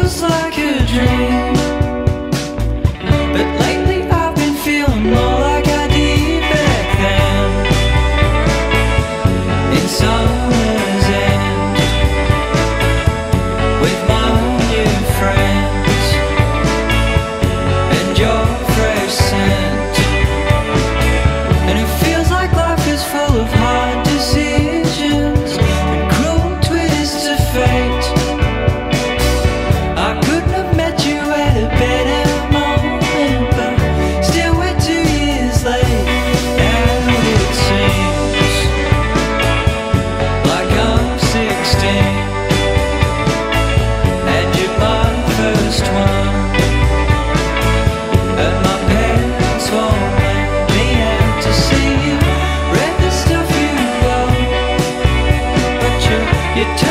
feels like a dream, but lately I've been feeling more like I did back then, in summer's end, with my new friends and your fresh scent. And it feels like life is full of hard decisions and cruel twists of fate. I couldn't have met you at a better moment, but still we're 2 years late. And it seems like I'm 16 and you're my first one, and my parents won't let me out to see you. Read the stuff you wrote, but you're